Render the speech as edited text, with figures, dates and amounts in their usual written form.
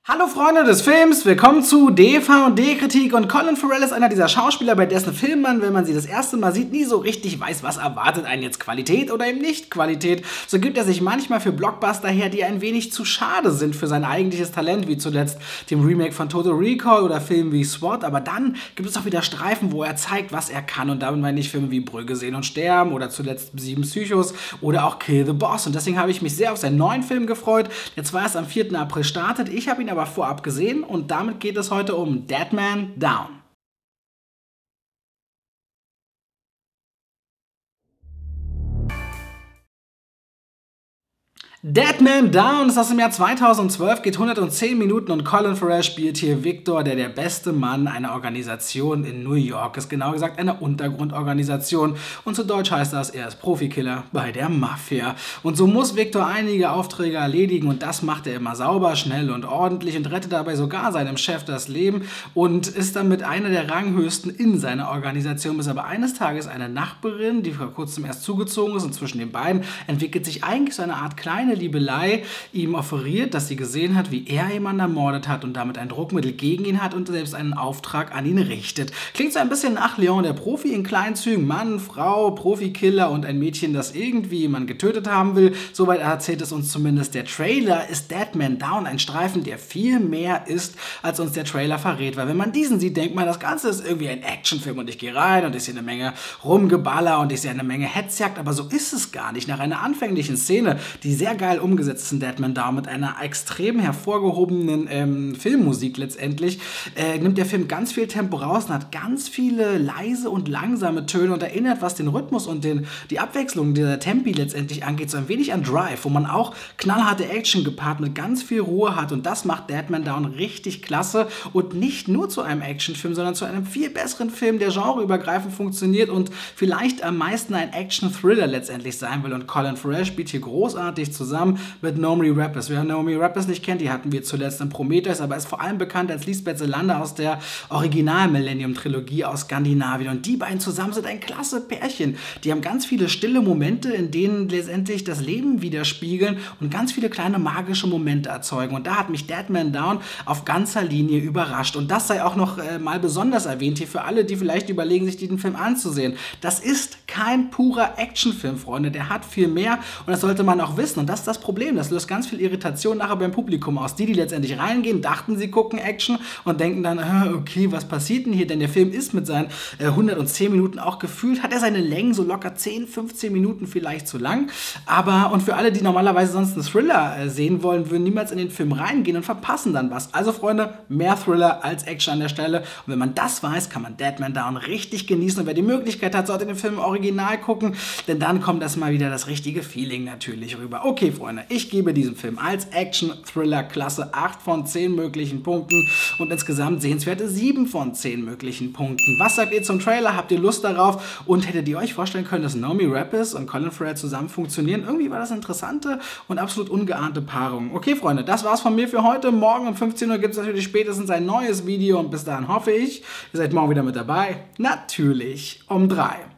Hallo Freunde des Films, willkommen zu DVD-Kritik und Colin Farrell ist einer dieser Schauspieler, bei dessen Film man, wenn man sie das erste Mal sieht, nie so richtig weiß, was erwartet einen jetzt, Qualität oder eben nicht Qualität. So gibt er sich manchmal für Blockbuster her, die ein wenig zu schade sind für sein eigentliches Talent, wie zuletzt dem Remake von Total Recall oder Filmen wie SWAT, aber dann gibt es auch wieder Streifen, wo er zeigt, was er kann und damit meine ich Filme wie Brügge sehen und sterben oder zuletzt 7 Psychos oder auch Kill the Boss und deswegen habe ich mich sehr auf seinen neuen Film gefreut, der zwar erst am 4. April startet, ich habe ihn aber vorab gesehen und damit geht es heute um Dead Man Down. Dead Man Down ist aus dem Jahr 2012, geht 110 Minuten und Colin Farrell spielt hier Victor, der beste Mann einer Organisation in New York ist, genau gesagt einer Untergrundorganisation und zu Deutsch heißt das, er ist Profikiller bei der Mafia. Und so muss Victor einige Aufträge erledigen und das macht er immer sauber, schnell und ordentlich und rettet dabei sogar seinem Chef das Leben und ist damit einer der Ranghöchsten in seiner Organisation, bis aber eines Tages eine Nachbarin, die vor kurzem erst zugezogen ist und zwischen den beiden entwickelt sich eigentlich so eine Art kleine Liebelei, ihm offeriert, dass sie gesehen hat, wie er jemanden ermordet hat und damit ein Druckmittel gegen ihn hat und selbst einen Auftrag an ihn richtet. Klingt so ein bisschen nach Leon der Profi in kleinen Zügen. Mann, Frau, Profikiller und ein Mädchen, das irgendwie jemanden getötet haben will. Soweit erzählt es uns zumindest der Trailer. Ist Dead Man Down ein Streifen, der viel mehr ist, als uns der Trailer verrät. Weil wenn man diesen sieht, denkt man, das Ganze ist irgendwie ein Actionfilm und ich gehe rein und ich sehe eine Menge Rumgeballer und ich sehe eine Menge Hetzjagd, aber so ist es gar nicht. Nach einer anfänglichen Szene, die sehr geil umgesetzt ist in Dead Man Down mit einer extrem hervorgehobenen Filmmusik letztendlich, nimmt der Film ganz viel Tempo raus und hat ganz viele leise und langsame Töne und erinnert, was den Rhythmus und die Abwechslung dieser Tempi letztendlich angeht, so ein wenig an Drive, wo man auch knallharte Action gepaart mit ganz viel Ruhe hat und das macht Dead Man Down richtig klasse und nicht nur zu einem Actionfilm, sondern zu einem viel besseren Film, der genreübergreifend funktioniert und vielleicht am meisten ein Action-Thriller letztendlich sein will und Colin Farrell spielt hier großartig zusammen mit Noomi Rapace. Wer Noomi Rapace nicht kennt, die hatten wir zuletzt in Prometheus, aber ist vor allem bekannt als Lisbeth Salander aus der Original-Millennium-Trilogie aus Skandinavien. Und die beiden zusammen sind ein klasse Pärchen. Die haben ganz viele stille Momente, in denen letztendlich das Leben widerspiegeln und ganz viele kleine magische Momente erzeugen. Und da hat mich Dead Man Down auf ganzer Linie überrascht. Und das sei auch noch mal besonders erwähnt hier für alle, die vielleicht überlegen, sich diesen Film anzusehen. Das ist kein purer Actionfilm, Freunde. Der hat viel mehr und das sollte man auch wissen. Und das ist das Problem. Das löst ganz viel Irritation nachher beim Publikum aus. Die letztendlich reingehen, dachten, sie gucken Action und denken dann, okay, was passiert denn hier? Denn der Film ist mit seinen 110 Minuten auch gefühlt, hat er seine Längen so locker 10, 15 Minuten vielleicht zu lang. Aber, und für alle, die normalerweise sonst einen Thriller sehen wollen, würden niemals in den Film reingehen und verpassen dann was. Also Freunde, mehr Thriller als Action an der Stelle. Und wenn man das weiß, kann man Dead Man Down richtig genießen. Und wer die Möglichkeit hat, sollte den Film im Original gucken, denn dann kommt das mal wieder das richtige Feeling natürlich rüber. Okay, Freunde, ich gebe diesem Film als Action-Thriller-Klasse 8 von 10 möglichen Punkten und insgesamt sehenswerte 7 von 10 möglichen Punkten. Was sagt ihr zum Trailer? Habt ihr Lust darauf? Und hättet ihr euch vorstellen können, dass Noomi Rapace und Colin Farrell zusammen funktionieren? Irgendwie war das interessante und absolut ungeahnte Paarung. Okay, Freunde, das war's von mir für heute. Morgen um 15 Uhr gibt es natürlich spätestens ein neues Video und bis dahin hoffe ich, ihr seid morgen wieder mit dabei. Natürlich um 3.